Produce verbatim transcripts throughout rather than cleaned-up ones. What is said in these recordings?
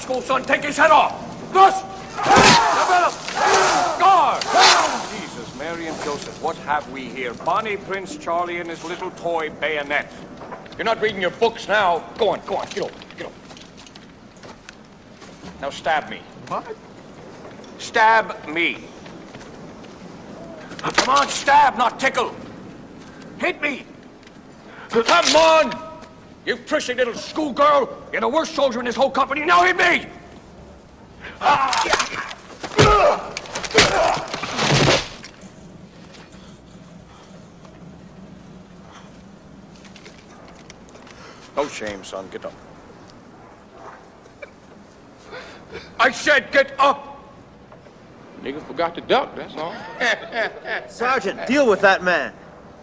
school, son. Take his head off. Thrust! Develop! Guard! Jesus, Mary and Joseph, what have we here? Bonnie Prince Charlie and his little toy bayonet. You're not reading your books now. Go on, go on, get over, get over. Now stab me. What? Stab me. Come on, stab, not tickle. Hit me. Come on! You prissy little schoolgirl! You're the worst soldier in this whole company. Now hit me! No shame, son. Get up. I said get up! Nigga forgot to duck, that's all. Sergeant, deal with that man.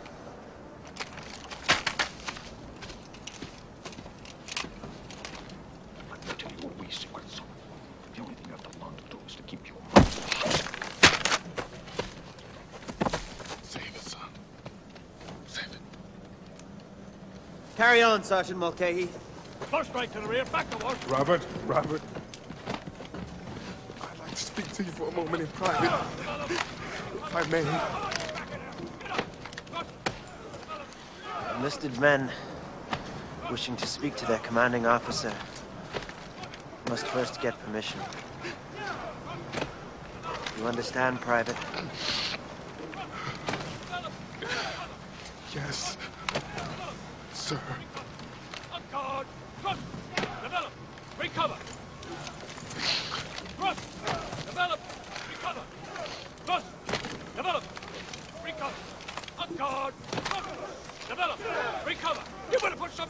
Carry on, Sergeant Mulcahy. First right to the rear, back to work. Robert, Robert. I'd like to speak to you for a moment in private. If I may. Enlisted men wishing to speak to their commanding officer must first get permission. You understand, Private? Yes. Sir. On guard! Thrust! Develop! Recover! Thrust! Develop! Recover! Thrust! Develop! Recover! On guard! Thrust! Develop! Recover! You better put some